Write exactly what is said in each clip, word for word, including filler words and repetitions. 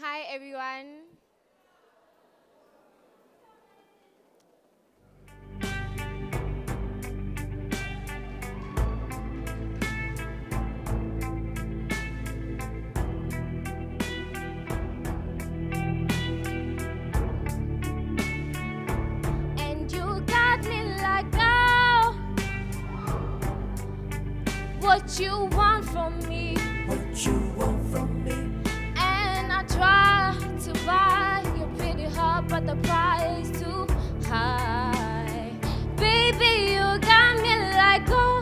Hi, everyone. And you got me like, oh, what you want from me? What you want from me? I try to buy your pretty heart, but the price too high. Baby, you got me like, oh,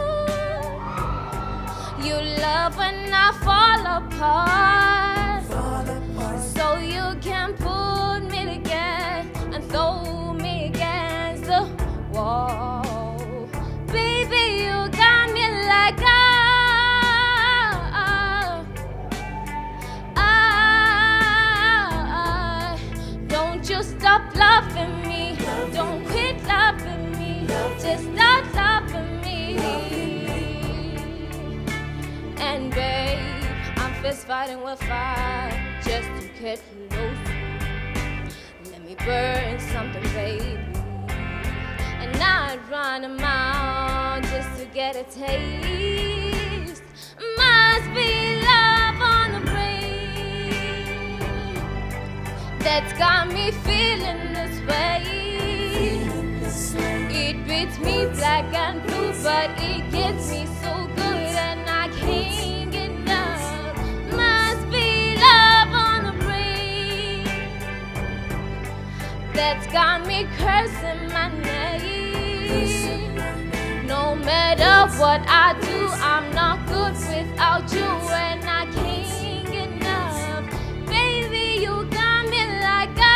you love when I fall apart, Fall apart. so you can put me together and throw me against the wall. Baby, you got me like, oh, stop loving me, don't quit loving me, just stop loving me. And babe, I'm fist fighting with fire just to get close. Let me burn something, baby. And I'd run a mile just to get a taste. Must be love on the brain that's got me feeling this way. Feeling this way. It beats me black and blue, but it gets me so good and I can't get enough. Must be love on the brain that's got me cursing my name. No matter what I do, I'm not good without you, and I can't get enough. Baby, you got me like, oh,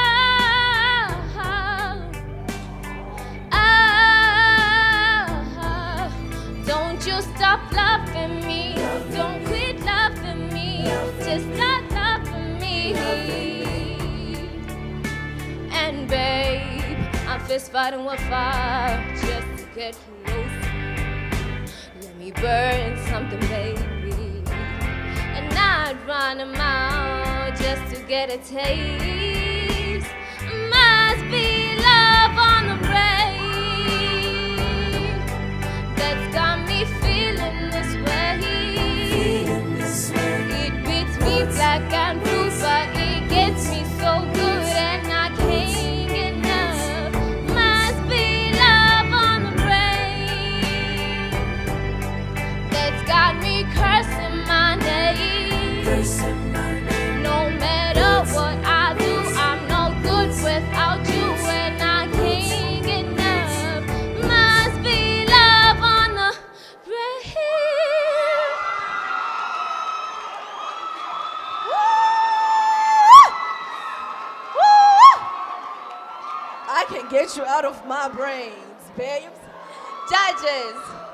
don't you stop loving me, don't quit loving me, just stop loving me. And babe, I'm fist fighting with fire just to get close. Let me burn something, baby. And I'd run a mile just to get a taste. Must be love on the brain that's got me feeling this way. Feeling this way. It beats me black and blue, but it gets me so good and I can't get enough. Must be love on the brain that's got me cursing my name. Cursing my name. No matter what I do, I'm no good without you, and I can't get enough. Must be love on the brain. I can get you out of my brains, babes. Judges.